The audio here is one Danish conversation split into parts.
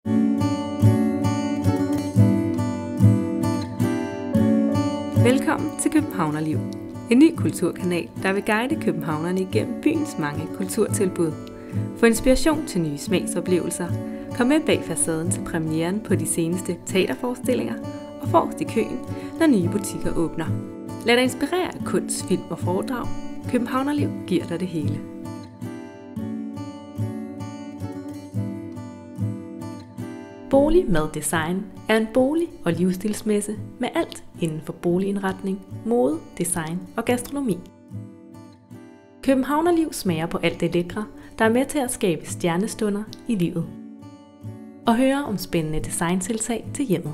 Velkommen til Københavnerliv, en ny kulturkanal, der vil guide københavnerne igennem byens mange kulturtilbud. Få inspiration til nye smagsoplevelser, kom med bag facaden til premieren på de seneste teaterforestillinger og forrest i køen, når nye butikker åbner. Lad dig inspirere af kunst, film og foredrag. Københavnerliv giver dig det hele. Bolig med Design er en bolig- og livsstilsmesse med alt inden for boligindretning, mode, design og gastronomi. Københavnerliv smager på alt det lækre, der er med til at skabe stjernestunder i livet. Og høre om spændende designtiltag til hjemmet.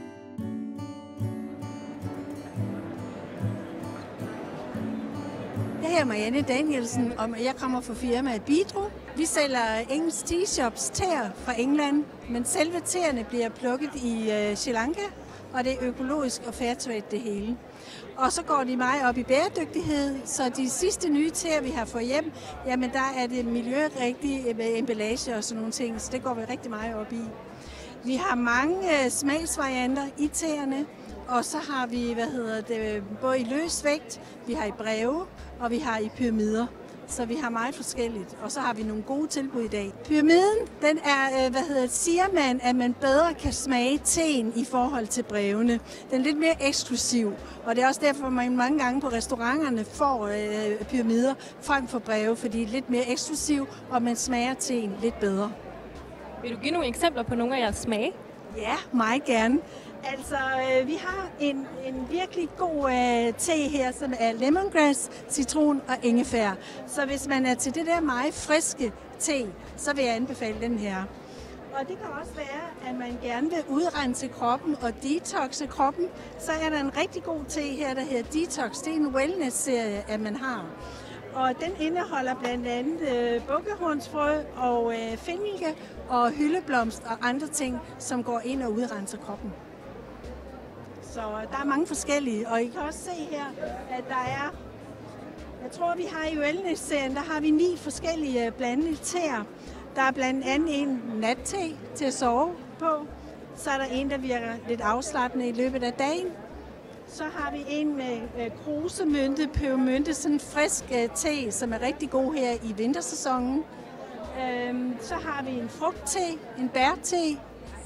Jeg er Marianne Danielsen, og jeg kommer fra firmaet Bidro. Vi sælger engelsk t-shops tæer fra England, men selve tæerne bliver plukket i Sri Lanka, og det er økologisk og fairtrade det hele. Og så går de meget op i bæredygtighed, så de sidste nye tæer, vi har fået hjem, jamen der er det miljørigtig emballage og sådan nogle ting, så det går vi rigtig meget op i. Vi har mange smagsvarianter i tæerne, og så har vi, både i løs vægt, vi har i breve, og vi har i pyramider. Så vi har meget forskelligt, og så har vi nogle gode tilbud i dag. Pyramiden, den er, siger man, at man bedre kan smage teen i forhold til brevene. Den er lidt mere eksklusiv, og det er også derfor, man mange gange på restauranterne får pyramider frem for breve, fordi det er lidt mere eksklusiv, og man smager teen lidt bedre. Vil du give nogle eksempler på nogle af jeres smage? Ja, meget gerne. Altså, vi har en virkelig god te her, som er lemongrass, citron og ingefær. Så hvis man er til det der meget friske te, så vil jeg anbefale den her. Og det kan også være, at man gerne vil udrense kroppen og detoxe kroppen. Så er der en rigtig god te her, der hedder Detox. Det er en wellness-serie, at man har. Og den indeholder blandt andet bukkehornsfrø og fennikel og hyldeblomst og andre ting, som går ind og udrenser kroppen. Så der er mange forskellige, og I kan også se her, at der er, jeg tror vi har i wellness-serien, der har vi 9 forskellige blandede teer. Der er blandt andet en natte til at sove på, så er der en, der virker lidt afslappende i løbet af dagen. Så har vi en med krusemynte, pebermynte, sådan en frisk te, som er rigtig god her i vintersæsonen. Så har vi en frugtte, en bærte,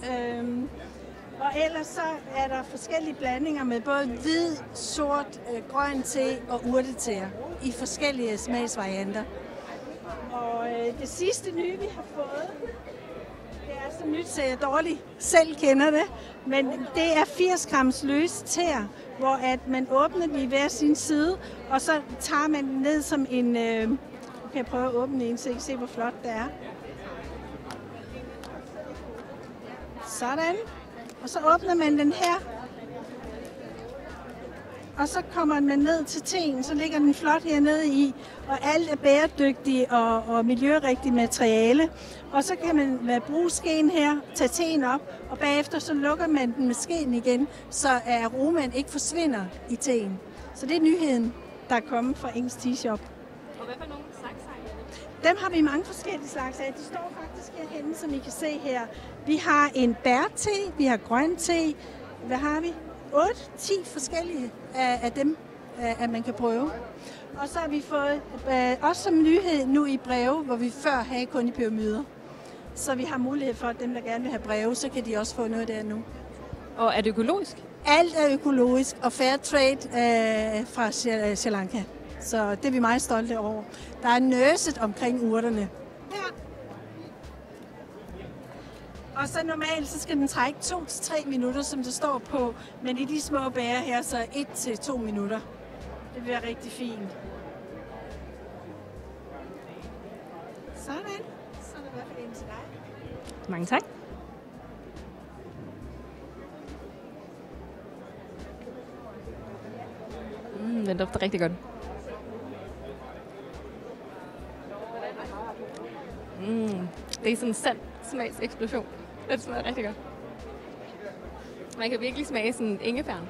og ellers så er der forskellige blandinger med både hvid, sort, grøn te og urteteer i forskellige smagsvarianter. Og det sidste nye, vi har fået, det er så nyt, så jeg dårligt selv kender det, men det er 80 grams løse teer, hvor at man åbner dem i hver sin side, og så tager man den ned som en... kan jeg prøve at åbne en, så I kan se, hvor flot det er. Sådan. Og så åbner man den her, og så kommer man ned til teen, så ligger den flot hernede i, og alt er bæredygtigt og miljørigtigt materiale. Og så kan man bruge skeen her, tage teen op, og bagefter så lukker man den med skeen igen, så aromaen ikke forsvinder i teen. Så det er nyheden, der er kommet fra Engelsk T-shop. Og hvad for nogle slags er det? Dem har vi mange forskellige slags af. De står faktisk herhenne, som I kan se her. Vi har en bærte, vi har grøn te. Hvad har vi? 8-10 forskellige af dem, at man kan prøve. Og så har vi fået, også som nyhed nu i breve, hvor vi før havde kun i pyramider. Så vi har mulighed for, at dem, der gerne vil have breve, så kan de også få noget der nu. Og er det økologisk? Alt er økologisk og fair trade fra Sri Lanka. Så det er vi meget stolte over. Der er nøset omkring urterne. Ja. Og så normalt så skal den trække 2-3 minutter, som det står på. Men i de små bærer her, så 1-2 minutter. Det bliver rigtig fint. Sådan. Så er der i hvert fald en til dig. Mange tak. Den dufter rigtig godt. Det er sådan en sand smagseksplosion. Det smager rigtig godt. Man kan virkelig smage sådan ingefæren.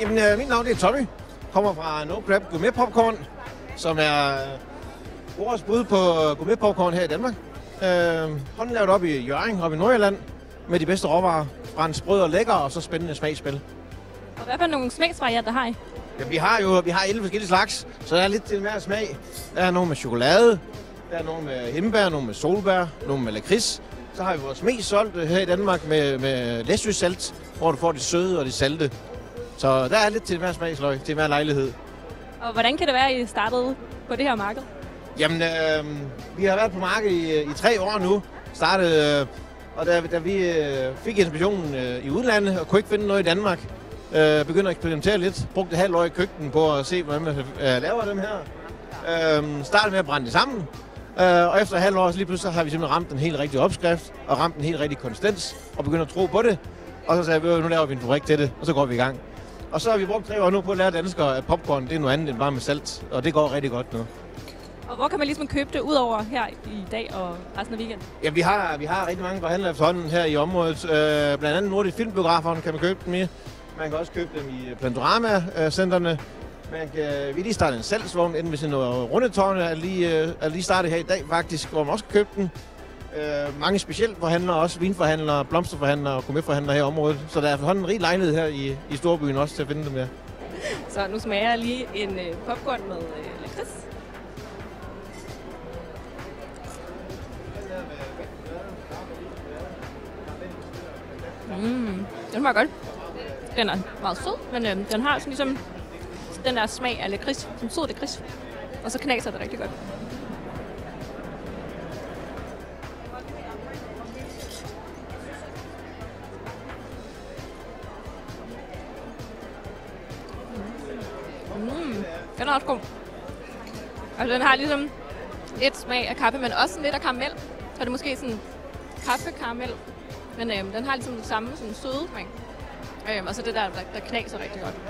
Jamen, mit navn er Tommy. Kommer fra No Crab Gourmet Popcorn, som er vores bud på gourmet popcorn her i Danmark. Håndlavet op i Hjørring, op i Nordjylland, med de bedste råvarer. Brændt sprød og lækker, og så spændende smagsspil. Og hvad for nogle smagsvarianter har I? Ja, vi har 11 forskellige slags, så der er lidt til hver smag. Der er nogle med chokolade, der er nogle med hindbær, nogle med solbær, nogle med lakrids. Så har vi vores mest solgte her i Danmark med læsøsalt, hvor du får det søde og det salte. Så der er lidt til hver smagsløg, til hver lejlighed. Og hvordan kan det være, at I startede på det her marked? Jamen, vi har været på markedet i 3 år nu. Startede, og da vi fik inspirationen i udlandet og kunne ikke finde noget i Danmark, begyndte at eksperimentere lidt. Brugte et halvt år i køkkenet på at se, hvordan man laver dem her. Startede med at brænde det sammen. Og efter et halvt år, så lige pludselig har vi simpelthen ramt en helt rigtig opskrift, og ramt en helt rigtig konsistens, og begyndt at tro på det. Og så sagde vi, nu laver vi en fabrik til det, og så går vi i gang. Og så har vi brugt 3 år nu på at lære danskere, at popcorn det er noget andet end bare med salt, og det går rigtig godt nu. Og hvor kan man ligesom købe det ud over her i dag og resten af weekenden? Ja, vi har rigtig mange forhandlere efterhånden her i området. Blandt andet Nordisk Filmbiograferne kan man købe dem i. Man kan også købe dem i Plantorama-centerne. Vi lige startet en salgsvogn inde ved sådan noget rundetårne, er lige startet her i dag faktisk, hvor man også kan købe den. Mange specielt forhandlere, også vinforhandlere, blomsterforhandlere og gourmetforhandlere her i området. Så der er efterhånden en rig lejlighed her i Storbyen også til at finde dem her. Så nu smager jeg lige en popcorn med lakrids. Den smager godt. Den er meget sød, men den har sådan ligesom den der smag af lakrids, som sød lakrids. Og så knaser det rigtig godt. Den er også god. Altså den har ligesom lidt smag af kaffe, men også lidt af karamel. Så er det måske sådan kaffekaramel. Men den har ligesom det samme sådan søde smag. Og så det der knaser rigtig godt.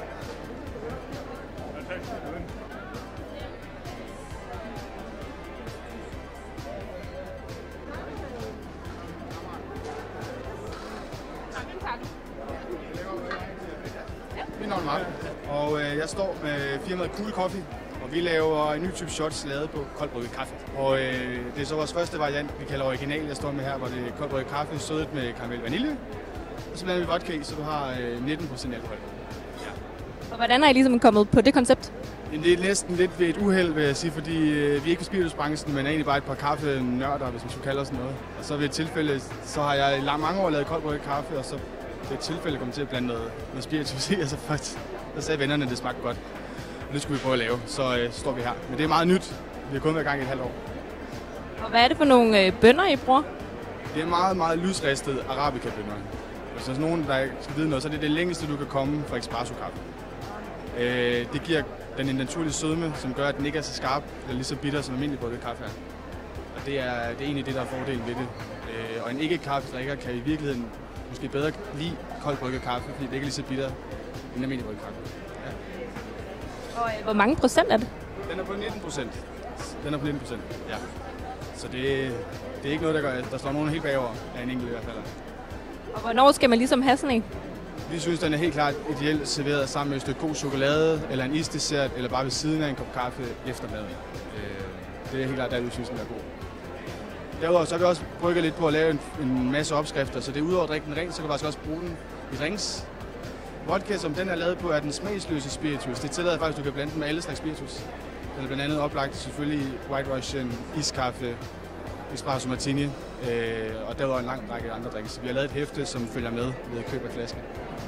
Mit navn er Mark, og jeg står med firmaet Cool Coffee, og vi laver en ny type shots lavet på koldbrygget kaffe. Og det er så vores første variant, vi kalder original, jeg står med her, hvor det er koldbrygget kaffe sødet med karamel vanilje. Og så blander vi vodka i, så du har 19% alkohol. Ja. Og hvordan er I ligesom kommet på det koncept? Det er næsten lidt ved et uheld, vil jeg sige, fordi vi er ikke på spiritusbranchen, men er egentlig bare et par kaffenørder, hvis man skulle kalde os noget. Og så ved et tilfælde, så har jeg i mange år lavet koldbrygget kaffe, og så ved et tilfælde kom til at blande noget spiritus i, og så sagde vennerne, at det smagte godt. Og det skulle vi prøve at lave, så står vi her. Men det er meget nyt. Vi har kun været i gang i et halvt år. Og hvad er det for nogle bønner, I bruger? Det er meget, meget lysristet arabica-bønner. Hvis der er nogen, der skal vide noget, så er det det længste, du kan komme fra espresso-kaffe. Det giver den en naturlig sødme, som gør, at den ikke er så skarp eller lige så bitter som almindelig brygget kaffe er. Og det er egentlig det, der er fordelen ved det. Og en ikke-kaffedrikker kan i virkeligheden måske bedre lide koldt brygget kaffe, fordi det ikke er lige så bitter end almindelig brygget kaffe. Ja. Og hvor mange procent er det? Den er på 19%. Den er på 19%, ja. Så det er ikke noget, der står nogen helt bagover af en enkelt i hvert fald. Og hvornår skal man ligesom have sådan en? Vi synes, den er helt klart ideelt serveret sammen med et stykke god chokolade, eller en isdessert, eller bare ved siden af en kop kaffe efter maden. Det er helt klart, der vi synes, den er god. Derudover så har vi også brygget lidt på at lave en masse opskrifter, så det er udover at drikke den rent, så kan du faktisk også bruge den i drinks. Vodka, som den er lavet på, er den smagsløse spiritus. Det tillader faktisk, at du kan blande den med alle slags spiritus. Den er blandt andet oplagt selvfølgelig White Russian, iskaffe, espresso martini, og derudover en lang række andre drinks. Vi har lavet et hæfte, som følger med ved køb af flasken.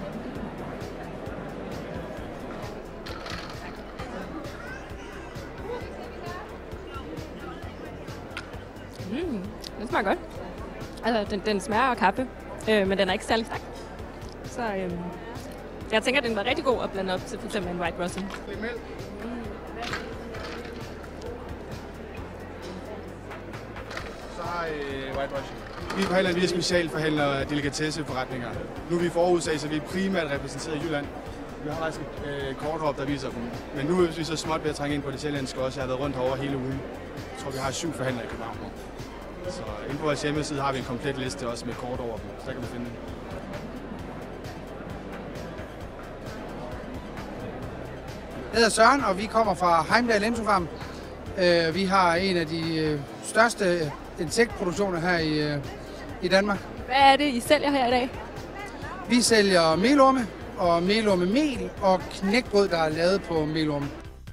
Den smager godt. Altså, den smager af kaffe, men den er ikke særlig stærk. Så jeg tænker, at den var rigtig god at blande op til f.eks. en White Russian. Så har White Russian. Vi forhandler via specialforhandlere af delikatesseforretninger. Nu er vi i Aarhus, så vi er primært repræsenteret i Jylland. Vi har faktisk et korthop, der viser dem. Men nu er vi så småt ved at trænge ind på det sjællandske også. Jeg har været rundt herovre hele ugen. Jeg tror, vi har 7 forhandlere i København nu. Så inde på vores hjemmeside har vi en komplet liste også med kort over dem, så der kan du finde dem. Jeg hedder Søren, og vi kommer fra Heimdal Entofarm. Vi har en af de største insektproduktioner her i Danmark. Hvad er det, I sælger her i dag? Vi sælger melorme og melormemel og knækbrød, der er lavet på melorme.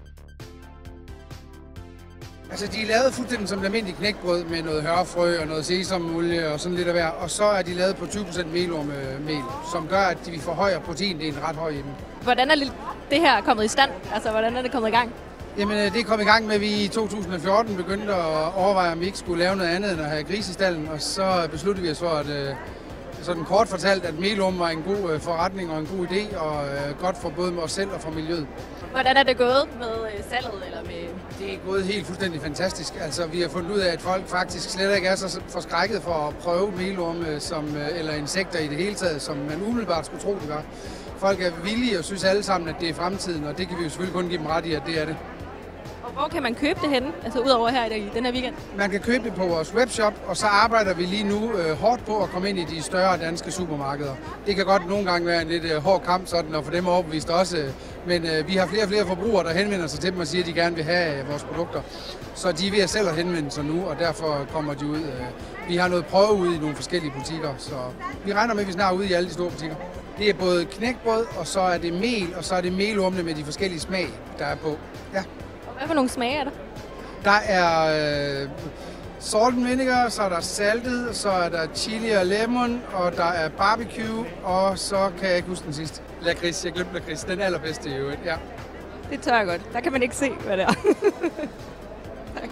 Altså, de er lavet fuldstændig som et almindeligt knækbrød med noget hørfrø og noget sesamolie og sådan lidt af hver. Og så er de lavet på 20% melormemel, som gør, at vi forhøjer proteindelen ret højt i dem. Hvordan er det her kommet i stand? Altså, hvordan er det kommet i gang? Jamen, det kom i gang med, at vi i 2014 begyndte at overveje, om vi ikke skulle lave noget andet end at have gris i stalden. Og så besluttede vi os for, at sådan kort fortalt, at melorme var en god forretning og en god idé, og godt for både os selv og for miljøet. Hvordan er det gået med salget? Eller med... Det er gået helt fuldstændig fantastisk. Altså, vi har fundet ud af, at folk faktisk slet ikke er så forskrækket for at prøve melorme eller insekter i det hele taget, som man umiddelbart skulle tro, det var. Folk er villige og synes alle sammen, at det er fremtiden, og det kan vi jo selvfølgelig kun give dem ret i, at det er det. Og hvor kan man købe det henne, altså udover her i den her weekend? Man kan købe det på vores webshop, og så arbejder vi lige nu hårdt på at komme ind i de større danske supermarkeder. Det kan godt nogle gange være en lidt hård kamp, sådan, og for dem er overbevist også. Men vi har flere og flere forbrugere, der henvender sig til dem og siger, at de gerne vil have vores produkter. Så de er ved at selv henvende sig nu, og derfor kommer de ud. Vi har noget prøve ude i nogle forskellige butikker, så vi regner med, at vi snart er ude i alle de store butikker. Det er både knækbrød, og så er det mel, og så er det melormene med de forskellige smag, der er på. Ja. Hvad for nogle smage er der? Der er salt and vinegar, så er der saltet, så er der chili og lemon, og der er barbecue, og så kan jeg ikke huske den sidste. Lakrids, jeg glemte lakrids. Den allerbedste i øvrigt, ja. Det tør jeg godt. Der kan man ikke se, hvad det er. Tak.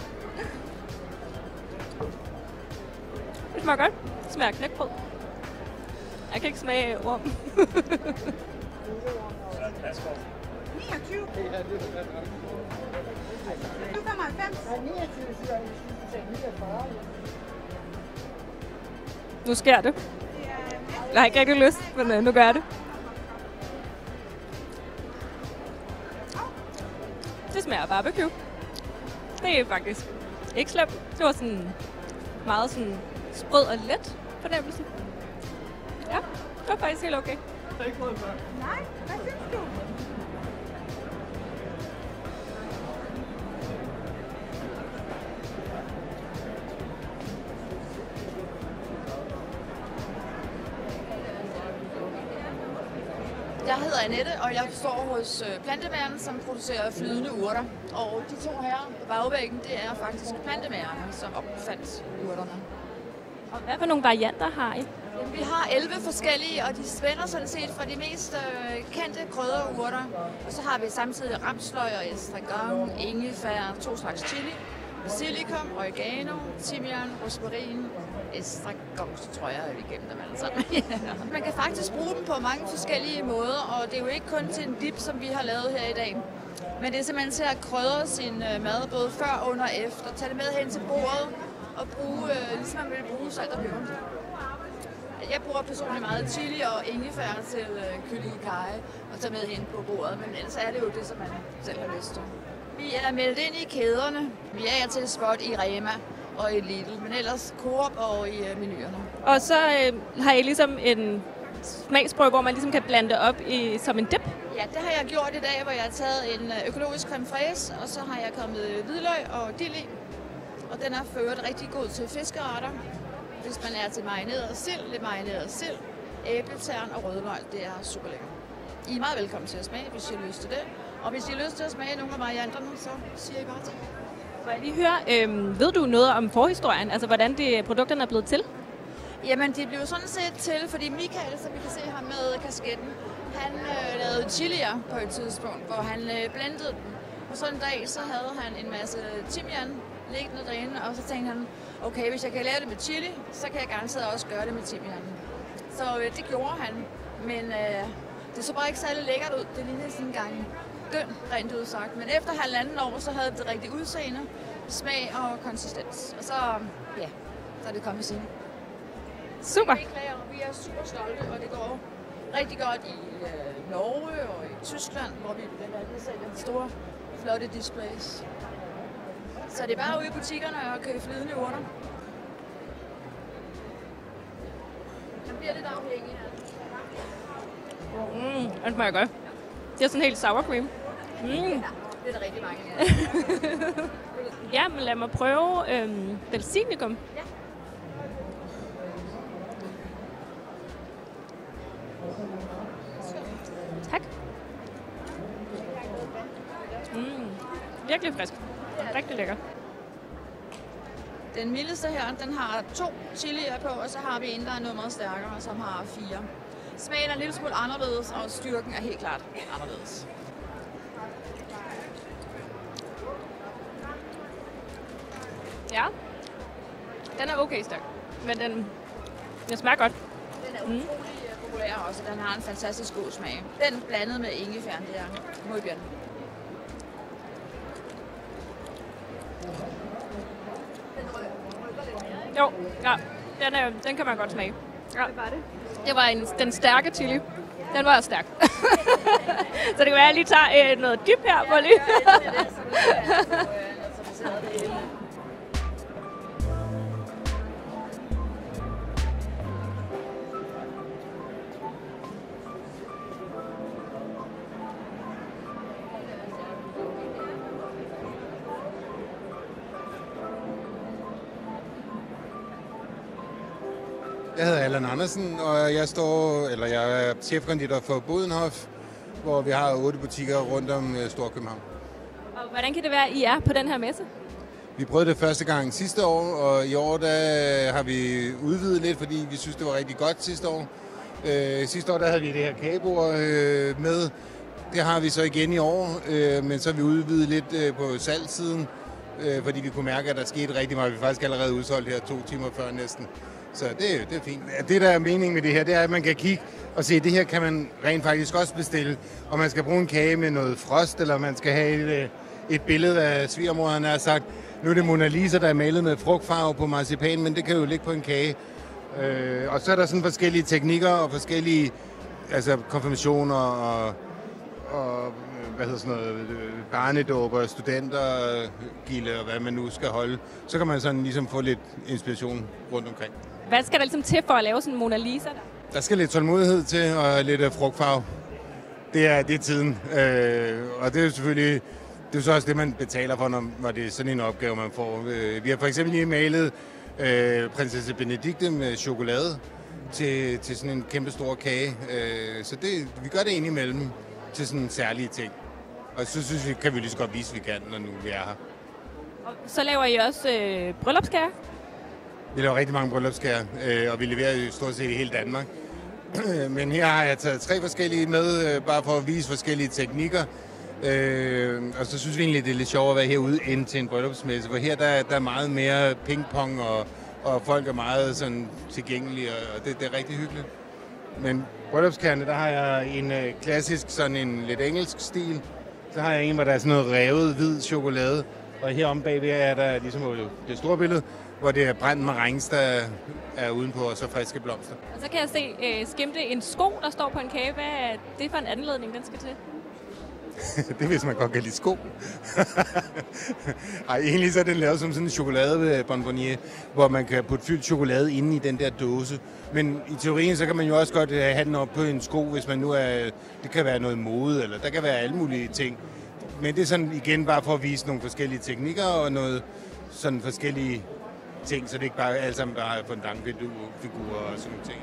Det smager godt. Det smager knækbrød. Jeg kan ikke smage orm. 29. Nu sker det. Jeg har ikke rigtig lyst, men nu gør jeg det. Det smager barbecue. Det er faktisk ikke slemt. Det var sådan meget sådan sprød og let fornemmelse. Ja, det var faktisk helt okay. Nej, hvad synes du? Jeg hedder Annette, og jeg står hos Plantemagerne, som producerer flydende urter. Og de to her på bagvæggen, det er faktisk Plantemagerne, som opfandt urterne. Og hvad for nogle varianter har I? Vi har 11 forskellige, og de spænder sådan set fra de mest kendte krydderurter. Og så har vi samtidig ramsløg og estragon, ingefær, 2 slags chili, basilikum, oregano, timian, rosmarin, estragon, så tror jeg, at vi gennem dem alle sammen. Man kan faktisk bruge dem på mange forskellige måder, og det er jo ikke kun til en dip, som vi har lavet her i dag. Men det er simpelthen til at krydre sin mad både før og under efter. Tag det med hen til bordet og bruge, ligesom man vil bruge salt og peber. Jeg bruger personligt meget chili og ingefær til kylling i karry og tager med hen på bordet, men ellers er det jo det, som man selv har lyst til. Vi er meldt ind i kæderne. Vi er til Spot i Rema og i Lidl, men ellers Coop og i menuerne. Og så har I ligesom en smagsprøve, hvor man ligesom kan blande det op som en dip? Ja, det har jeg gjort i dag, hvor jeg har taget en økologisk creme fraise, og så har jeg kommet hvidløg og dild i. Og den er ført rigtig god til fiskeretter. Hvis man er til marineret sild, æbletern og rødløg, det er super lækkert. I er meget velkommen til at smage, hvis I har lyst til det. Og hvis I har lyst til at smage nogle af varianterne, så siger I bare til. Må jeg lige høre, ved du noget om forhistorien? Altså, hvordan produkterne er blevet til? Jamen, de blev sådan set til, fordi Michael, som vi kan se her med kasketten, han lavede chilier på et tidspunkt, hvor han blendede dem. Og så en dag, så havde han en masse timian liggende derinde, og så tænkte han, okay, hvis jeg kan lave det med chili, så kan jeg garanteret også gøre det med timian. Så det gjorde han, men det så bare ikke særlig lækkert ud. Det lignede sådan en gang døn, rent udsagt. Men efter 1,5 år, så havde det rigtig udseende, smag og konsistens. Og så, ja, så er det kommet siden. Super! Vi er super stolte, og det går rigtig godt i Norge og i Tyskland, hvor vi blandt andet sælger store, flotte displays. Så det er bare ude i butikkerne og købe flydende urter. Man bliver lidt afhængig her. Det smager godt. Det er sådan helt sour cream. Mm. Ja, det er der rigtig mange. Ja, men lad mig prøve basilikum. Ja. Tak. Virkelig frisk. Rigtig lækker. Den mildeste her, den har 2 chilier på, og så har vi en, der er noget meget stærkere, som har 4. Smagen er en lille smule anderledes, og styrken er helt klart anderledes. Ja, den er okay stærk, men den smager godt. Den er utrolig populær også, den har en fantastisk god smag. Den blandet med ingefær, det er muy bien. Jo, ja, den kan man godt smage. Ja. Hvad var det? Det var den stærke chili. Den var stærk. Så det kan være, at jeg lige tager noget dyb her for lige. Jeg hedder Allan Andersen, og jeg er chefkonditor for Bodenhof, hvor vi har 8 butikker rundt om Storkøbenhavn. Og hvordan kan det være, at I er på den her messe? Vi prøvede det første gang sidste år, og i år der har vi udvidet lidt, fordi vi synes, det var rigtig godt sidste år. Sidste år der havde vi det her kagebord med. Det har vi så igen i år, men så har vi udvidet lidt på salgssiden, fordi vi kunne mærke, at der skete rigtig meget. Vi er faktisk allerede udsolgt her 2 timer før næsten. Så det er fint. Det, der er meningen med det her, det er, at man kan kigge og se, at det her kan man rent faktisk også bestille. Og man skal bruge en kage med noget frost, eller man skal have et billede af svigermor, han har sagt. Nu er det Mona Lisa, der er malet med frugtfarve på marcipan, men det kan jo ligge på en kage. Og så er der sådan forskellige teknikker og forskellige konfirmationer og hvad hedder sådan noget, barnedåber, studentergilde og hvad man nu skal holde. Så kan man sådan ligesom få lidt inspiration rundt omkring. Hvad skal der ligesom til for at lave sådan en Mona Lisa der? Der skal lidt tålmodighed til og lidt frugtfarve. Det er tiden. Og det er jo selvfølgelig, det er så også det, man betaler for, når det er sådan en opgave, man får. Vi har for eksempel lige malet prinsesse Benedikte med chokolade til sådan en kæmpe stor kage. Så vi gør det indimellem til sådan særlige ting. Og så synes vi, kan vi lige så godt vise, at vi kan, når nu vi er her. Og så laver I også bryllupskager? Vi laver rigtig mange bryllupskager, og vi leverer jo stort set i hele Danmark. Men her har jeg taget 3 forskellige med, bare for at vise forskellige teknikker. Og så synes vi egentlig, det er lidt sjovere at være herude end til en bryllupsmesse, for her der er meget mere pingpong, og folk er meget sådan tilgængelige, og det er rigtig hyggeligt. Men bryllupskagerne, der har jeg en klassisk, sådan en lidt engelsk stil. Så har jeg en, hvor der er sådan noget revet hvid chokolade, og heromme bagved er der ligesom det store billede, hvor det er brændt marengs, der er udenpå, og så friske blomster. Og så kan jeg se skimte en sko, der står på en kage. Hvad er det for en anledning, den skal til? Det er, hvis man godt kan lide sko. Ej, egentlig så er den lavet som sådan en chokoladebonbonnier, hvor man kan putte fyldt chokolade inde i den der dåse. Men i teorien, så kan man jo også godt have den op på en sko, hvis man nu er... Det kan være noget mode, eller der kan være alle mulige ting. Men det er sådan igen bare for at vise nogle forskellige teknikker og noget sådan forskellige ting, så det ikke bare alle sammen bare er fondantfigurer og sådan nogle ting.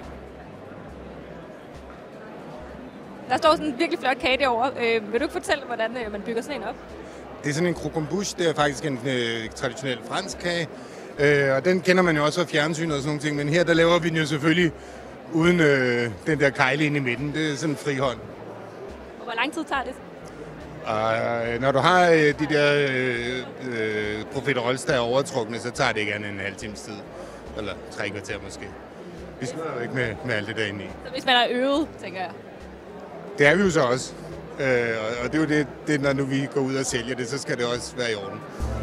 Der står sådan en virkelig flot kage derovre. Vil du ikke fortælle, hvordan man bygger sådan en op? Det er sådan en croquembouche. Det er faktisk en traditionel fransk kage. Og den kender man jo også fra fjernsynet og sådan nogle ting. Men her der laver vi den jo selvfølgelig uden den der kejle inde i midten. Det er sådan en frihånd. Og hvor lang tid tager det? Når du har de der profiteroles, der er overtrukne, så tager det ikke andet end en halv times tid. Eller 3 kvarter måske. Vi skal jo ikke med alt det der inde i. Så hvis man er øvet, tænker jeg. Det er vi jo så også. Og det er jo det, når nu vi går ud og sælger det, så skal det også være i orden.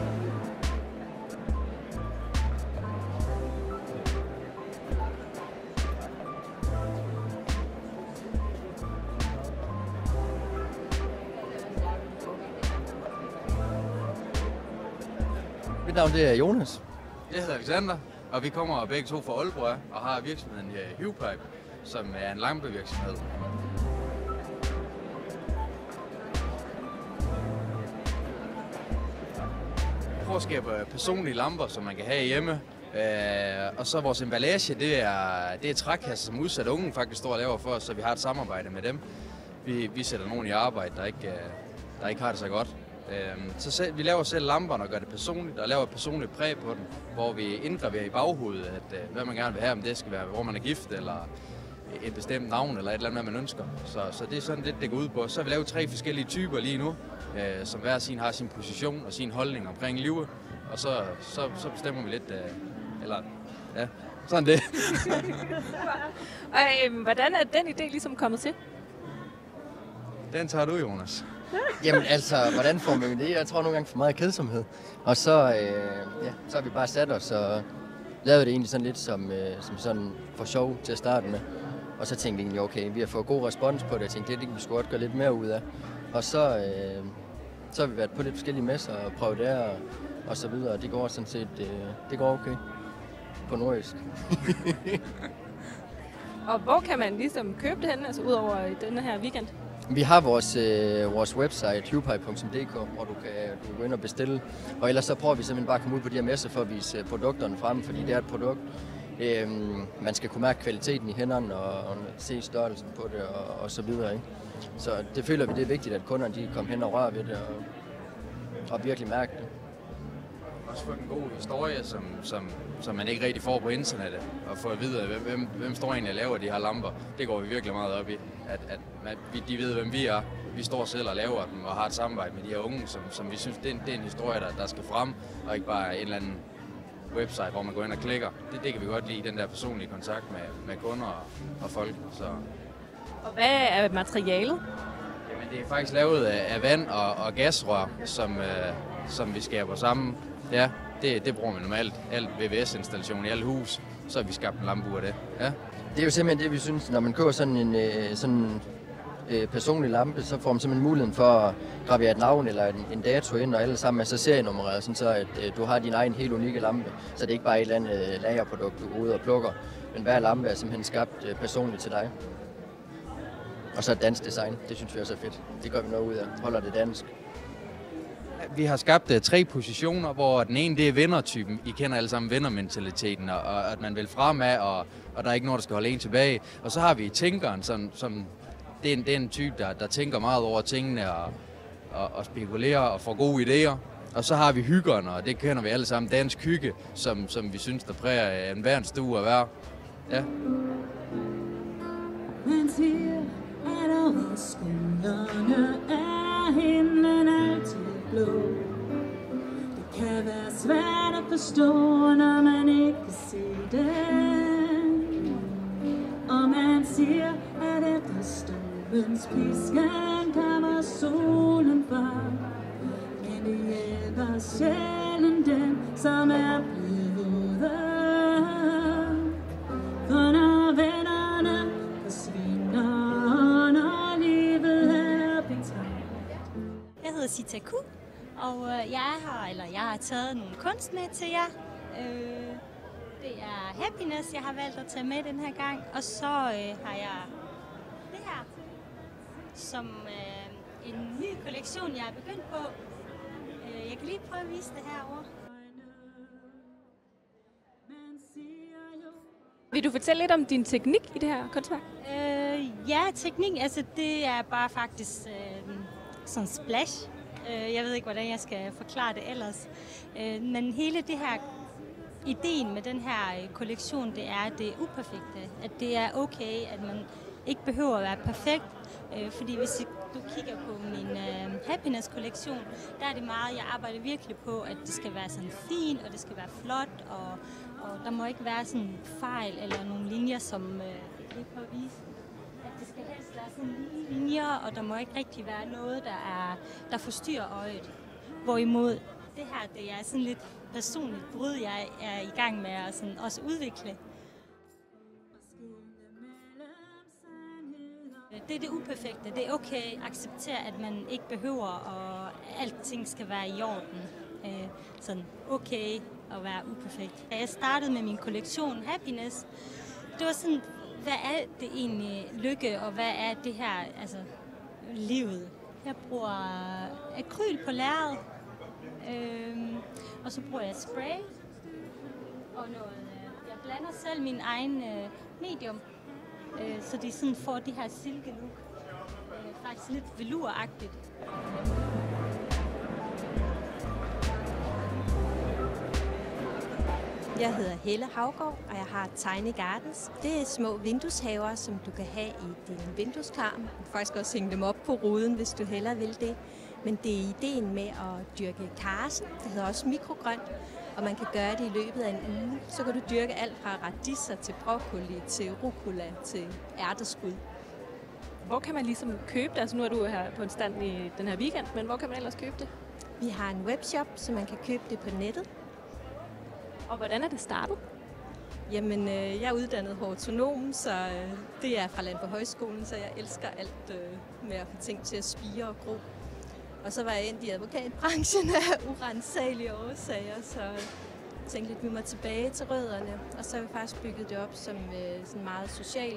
Mit navn det er Jonas. Jeg hedder Alexander, og vi kommer begge to fra Aalborg og har virksomheden Huepipe, som er en lampevirksomhed. og skaber personlige lamper, som man kan have hjemme. Og så vores emballage, det er trækasser, som udsatte unge faktisk står og laver for os, så vi har et samarbejde med dem. Vi sætter nogen i arbejde, der ikke har det så godt. Så vi laver selv lamperne og gør det personligt, og laver et personligt præg på den, hvor vi indgraverer i baghovedet, at hvad man gerne vil have, om det skal være, hvor man er gift, eller et bestemt navn, eller et eller andet, man ønsker. Så det er sådan lidt, det går ud på. Så har vi lavet 3 forskellige typer lige nu, som hver sin har sin position og sin holdning omkring livet, og så bestemmer vi lidt, eller ja, sådan det. Og hvordan er den idé ligesom kommet til? Den tager du, Jonas. Jamen altså, hvordan får man det? Jeg tror nogle gange for meget kedsomhed. Og så, så har vi bare sat os og lavet det egentlig sådan lidt som sådan for sjov til at starte med. Og så tænkte vi egentlig, okay, vi har fået god respons på det. Jeg tænkte, det kan vi sgu godt gøre lidt mere ud af. Og så har vi været på lidt forskellige messer og prøvet der og så videre. Og det går sådan set, det går okay på nordjysk. Og hvor kan man ligesom købe det henne, altså ud over denne her weekend? Vi har vores website, hupipe.dk, hvor du kan gå ind og bestille. Og ellers så prøver vi simpelthen bare at komme ud på de her messer for at vise produkterne frem, fordi det er et produkt. Man skal kunne mærke kvaliteten i hænderne og se størrelsen på det og så videre. Ikke? Så det føler vi, det er vigtigt, at kunderne de kommer hen og rører ved det og virkelig mærke det. Også få en god historie, som man ikke rigtig får på internettet, og få at vide, hvem står egentlig og laver de her lamper. Det går vi virkelig meget op i, at de ved, hvem vi er. Vi står selv og laver dem og har et samarbejde med de her unge, som vi synes, det er en historie, der skal frem, og ikke bare en eller anden website, hvor man går ind og klikker. Det kan vi godt lide, den der personlige kontakt med kunder og folk. Så. Og hvad er materialet? Jamen, det er faktisk lavet af vand og gasrør, som vi skaber sammen. Ja, det bruger vi normalt. Alt VVS-installation i alle hus, så har vi skabt en lampe ud af det. Ja. Det er jo simpelthen det, vi synes, når man køber sådan en personlig lampe, så får man simpelthen muligheden for at gravere et navn eller en dato ind, og alle sammen er så serienummereret, sådan så at du har din egen helt unikke lampe. Så det er ikke bare et eller andet lagerprodukt, du går ud og plukker, men hver lampe er simpelthen skabt personligt til dig. Og så et dansk design, det synes vi også er fedt. Det gør vi noget ud af, holder det dansk. Vi har skabt 3 positioner, hvor den ene det er vindertypen. I kender alle sammen vindermentaliteten, og at man vil fremad, og der er ikke noget, der skal holde en tilbage. Og så har vi tænkeren, som det er en type, der tænker meget over tingene og spekulerer og får gode idéer. Og så har vi hyggeren, og det kender vi alle sammen, dansk hygge, som vi synes, der præger en hver stue at være. Ja. Man siger, at over skuldrene er himlen altid blå. Det kan være svært at forstå, når man ikke kan se det. Og man siger, at efter stormens pisken kommer solen frem. Men det hjælper sjældent den, som er blevet. For når vennerne forsvinder, når livet er betragt. Jeg hedder Sita Ku, og jeg har taget en kunst med til jer. Det er Happiness, jeg har valgt at tage med den her gang. Og så har jeg det her, som en ny kollektion, jeg er begyndt på. Jeg kan lige prøve at vise det herovre. Vil du fortælle lidt om din teknik i det her kunstværk? Ja, teknik, altså det er bare faktisk sådan splash. Jeg ved ikke, hvordan jeg skal forklare det ellers. Men hele det her, ideen med den her kollektion, det er det uperfekte. At det er okay, at man ikke behøver at være perfekt. Fordi hvis du kigger på min Happiness-kollektion, der er det meget, jeg arbejder virkelig på, at det skal være sådan fint, og det skal være flot, og der må ikke være sådan fejl eller nogle linjer, som jeg prøver at vise. At det skal helst være sådan lige linjer, og der må ikke rigtig være noget, der forstyrrer øjet. Hvorimod det her, det er sådan lidt personligt brud, jeg er i gang med at sådan også udvikle. Det er det uperfekte. Det er okay at acceptere, at man ikke behøver, og alting skal være i orden. Sådan okay at være uperfekt. Da jeg startede med min kollektion Happiness, det var sådan, hvad er det egentlig lykke, og hvad er det her, altså livet? Jeg bruger akryl på lærred, Og så bruger jeg spray og noget. Jeg blander selv min egen medium, så de sådan får de her silke-look. Faktisk lidt veluragtigt. Jeg hedder Helle Havgaard, og jeg har Tiny Gardens. Det er små vindueshaver, som du kan have i din vindueskarm. Du kan faktisk også hænge dem op på ruden, hvis du hellere vil det. Men det er ideen med at dyrke karse. Det hedder også mikrogrønt, og man kan gøre det i løbet af en uge. Så kan du dyrke alt fra radiser til broccoli, til rucola, til ærteskud. Hvor kan man ligesom købe det? Altså nu er du her på en stand i den her weekend, men hvor kan man ellers købe det? Vi har en webshop, så man kan købe det på nettet. Og hvordan er det startet? Jamen, jeg er uddannet hortonom, så det er fra Landbohøjskolen, så jeg elsker alt med at få ting til at spire og gro. Og så var jeg endt i advokatbranchen af urensagelige årsager, så jeg tænkte lidt, vi må tilbage til rødderne. Og så har vi faktisk bygget det op som sådan meget social,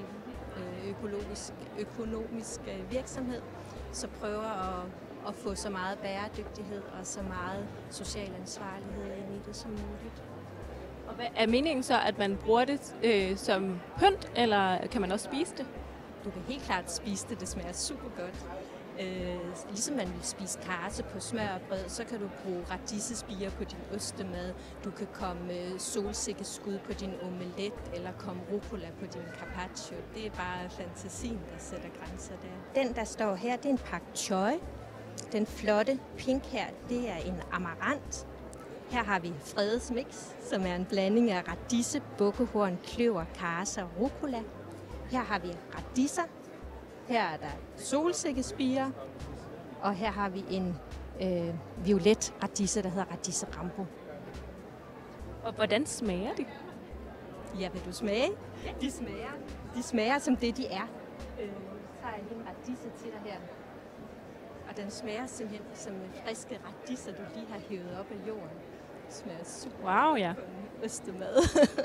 økonomisk virksomhed, så prøver at få så meget bæredygtighed og så meget social ansvarlighed ind i det som muligt. Og hvad er meningen så, at man bruger det som pynt, eller kan man også spise det? Du kan helt klart spise det. Det smager super godt. Ligesom man vil spise karse på smør og brød, så kan du bruge radisespirer på din ostemad. Du kan komme solsikkeskud på din omelet, eller komme rucola på din carpaccio. Det er bare fantasien, der sætter grænser der. Den, der står her, det er en pak choy. Den flotte pink her, det er en amarant. Her har vi Fredes Mix, som er en blanding af radise, bukkehorn, kløver, karse og rucola. Her har vi radiser. Her er der solsikkespirer. Og her har vi en violet radise, der hedder radise Rambo. Og hvordan smager de? Ja, vil du smage? Ja. De smager som det, de er. Så har jeg en radise til dig her. Og den smager simpelthen som friske radiser, du lige har hævet op af jorden. Det smager super. Wow, ja. På en ostemad.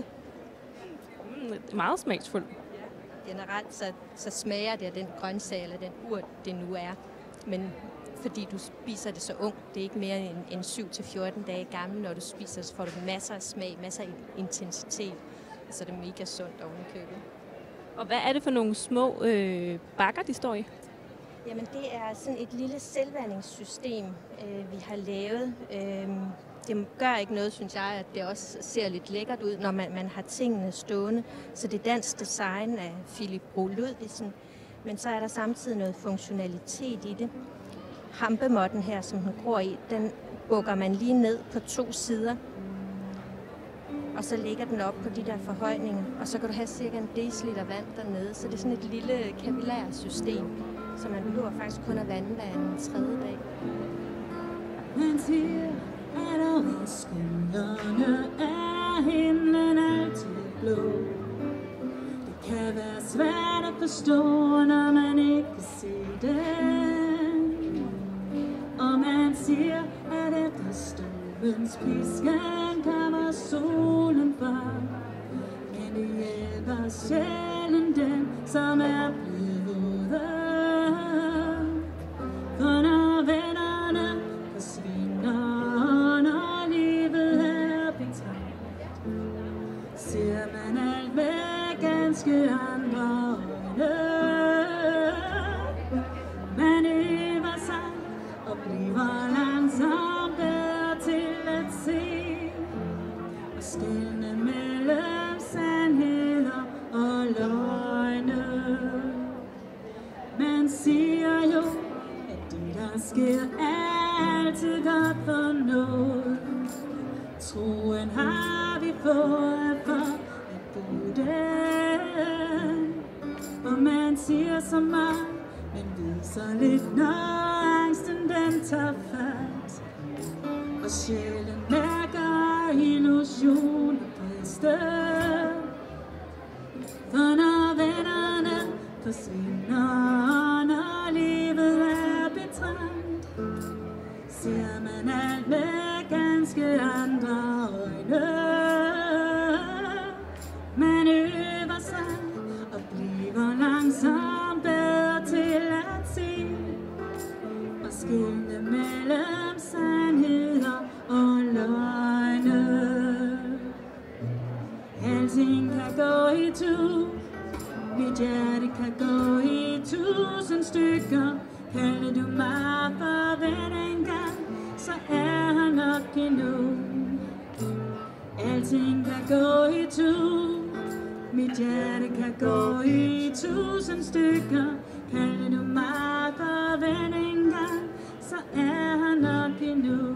Meget smagsfuldt. Ja. Generelt så smager det af den grøntsag eller den urt, det nu er. Men fordi du spiser det så ung, det er ikke mere end 7-14 dage gammel, når du spiser, så får du masser af smag, masser af intensitet. Så det er mega sundt oven i købet. Og hvad er det for nogle små bakker, de står i? Jamen det er sådan et lille selvvandingssystem, vi har lavet. Det gør ikke noget, synes jeg, at det også ser lidt lækkert ud, når man har tingene stående. Så det er dansk design af Philip Bro Ludvigsen, men så er der samtidig noget funktionalitet i det. Hampemotten her, som den gror i, den bukker man lige ned på 2 sider. Og så lægger den op på de der forhøjninger, og så kan du have cirka 1 deciliter vand dernede. Så det er sådan et lille kapillærsystem, så man behøver faktisk kun at vande hver en 3. dag. Man siger, at over skyerne er himlen altid blå. Det kan være svært at forstå, når man ikke kan se den. Og man siger, at efter støvens pisken kommer solen frem. Men det hjælper sjældent den, som er blevet. For når vennerne forsvinder, når livet er betrængt, ser man alt med ganske andre øjne. Man øver sig og bliver langsomt bedre til at se og skelne mellem sandheder og løgne. Man siger jo, at det der sker er altid godt for noget. Troen har vi fået for at bruge den. Og man siger så meget, men ved så lidt, når angsten den tager fat. Og sjælen mærker illusioner briste. For når vennerne forsvinder, når livet er betrængt, ser man alt med ganske andre øjne. Man øver sig og bliver langsomt bedre til at se og skelne mellem sandheder itu. Mit hjerte kan gå i 1000 stykker. Kalder du mig for ven engang, så er han nok endnu. Alting kan gå i tu. Mit hjerte kan gå i 1000 stykker. Kalder du mig for ven engang, så er han nok endnu.